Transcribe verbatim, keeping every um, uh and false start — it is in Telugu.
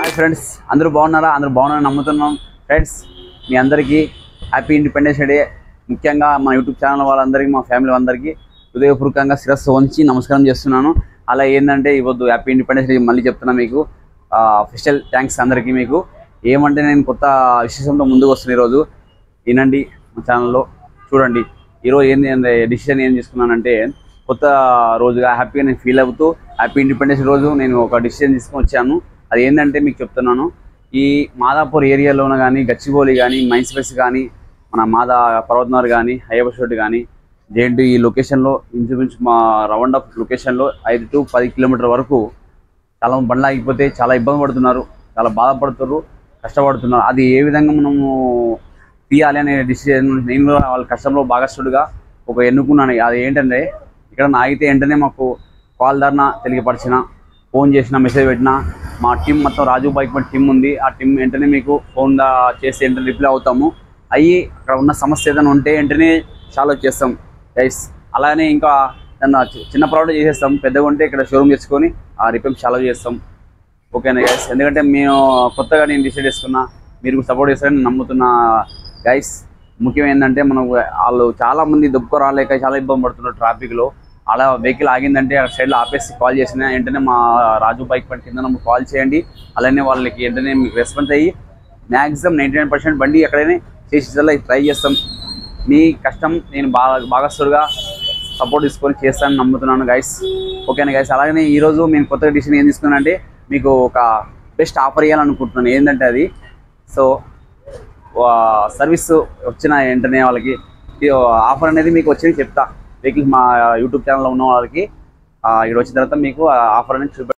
హాయ్ ఫ్రెండ్స్, అందరూ బాగున్నారా? అందరూ బాగున్నారని నమ్ముతున్నాం. ఫ్రెండ్స్, మీ అందరికీ హ్యాపీ ఇండిపెండెన్స్ డే. ముఖ్యంగా మా యూట్యూబ్ ఛానల్ వాళ్ళందరికీ, మా ఫ్యామిలీ అందరికీ హృదయపూర్వకంగా శిరస్సు వంచి నమస్కారం చేస్తున్నాను. అలా ఏంటంటే ఇవ్వద్దు హ్యాపీ ఇండిపెండెన్స్ డే మళ్ళీ చెప్తున్నా మీకు. స్పెషల్ థ్యాంక్స్ అందరికీ. మీకు ఏమంటే నేను కొత్త విశేషంతో ముందుకు వస్తున్నాను. ఈరోజు వినండి, మా ఛానల్లో చూడండి. ఈరోజు ఏంటి డిసిషన్ ఏం తీసుకున్నానంటే, కొత్త రోజుగా హ్యాపీగా నేను ఫీల్ అవుతూ హ్యాపీ ఇండిపెండెన్స్ రోజు నేను ఒక డిసిషన్ తీసుకొని వచ్చాను. అది ఏంటంటే మీకు చెప్తున్నాను. ఈ మాదాపూర్ ఏరియాలోన కానీ, గచ్చిబౌలి కానీ, మైన్స్ ప్లేస్ కానీ, మన మాదా పర్వతనగర్ కానీ, హైబర్షోట్ కానీ, జేఎన్టీ ఈ లొకేషన్లో ఇంచుమించు మా రౌండ్ అప్ లొకేషన్లో ఐదు టు పది కిలోమీటర్ వరకు చాలా బండ్లు ఆగిపోతే చాలా ఇబ్బంది పడుతున్నారు, చాలా బాధపడుతున్నారు, కష్టపడుతున్నారు. అది ఏ విధంగా మనము తీయాలి అనే డిసిషన్ నేను కూడా వాళ్ళ కష్టంలో భాగస్థుడిగా ఒక ఎన్నుకున్నాను. అది ఏంటంటే, ఇక్కడ ఆగితే వెంటనే మాకు కాల్ ధరన తెలియపరిచిన, ఫోన్ చేసిన, మెసేజ్ పెట్టిన మా టీం మొత్తం రాజు బైక్ పై టీం ఉంది. ఆ టీం వెంటనే మీకు ఫోన్ చేసి వెంటనే రిప్లై అవుతాము. అయ్యి అక్కడ ఉన్న సమస్య ఏదైనా ఉంటే వెంటనే సాల్వ్ చేస్తాం గైస్. అలానే ఇంకా దాన్ని చిన్న ప్రాబ్లం చేసేస్తాం, పెద్దగా ఉంటే ఇక్కడ షోరూమ్ చేసుకొని ఆ రిపేర్ సాల్వ్ చేస్తాం. ఓకేనా గైస్? ఎందుకంటే మేము కొత్తగా నేను డిసైడ్ చేసుకున్నా, మీరు సపోర్ట్ చేస్తారని నమ్ముతున్నా గైస్. ముఖ్యం ఏంటంటే, మనం వాళ్ళు చాలామంది దుబ్బుకు రాలేక చాలా ఇబ్బంది పడుతున్నారు ట్రాఫిక్లో. అలా వెహికల్ ఆగిందంటే అక్కడ సైడ్లో ఆపేసి కాల్ చేసిన వెంటనే మా రాజు బైక్ పని కింద నమ్మ కాల్ చేయండి. అలానే వాళ్ళకి వెంటనే మీకు రెస్పాన్స్ అయ్యి మ్యాక్సిమం నైంటీ నైన్ పర్సెంట్ బండి ఎక్కడైనా చేసేలా ట్రై చేస్తాం. మీ కష్టం నేను బాగా భాగస్థుడిగా సపోర్ట్ తీసుకొని చేస్తానని నమ్ముతున్నాను గైస్. ఓకేనా గైస్? అలాగనే ఈరోజు నేను కొత్తగా డిసిషన్ ఏం తీసుకున్నానంటే, మీకు ఒక బెస్ట్ ఆఫర్ ఇవ్వాలనుకుంటున్నాను. ఏంటంటే అది, సో సర్వీస్ వచ్చిన వెంటనే వాళ్ళకి ఆఫర్ అనేది మీకు వచ్చి చెప్తా. వెహికల్ మా యూట్యూబ్ ఛానల్లో ఉన్న వాళ్ళకి ఇక్కడ వచ్చిన తర్వాత మీకు ఆఫర్ అనేది చూపెడతాను.